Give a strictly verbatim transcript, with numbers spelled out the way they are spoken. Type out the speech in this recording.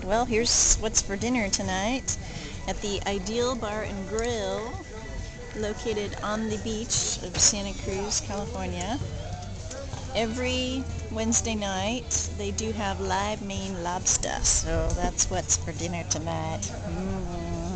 Well, here's what's for dinner tonight at the Ideal Bar and Grill, located on the beach of Santa Cruz, California. Every Wednesday night, they do have live Maine lobster, so that's what's for dinner tonight. Mm.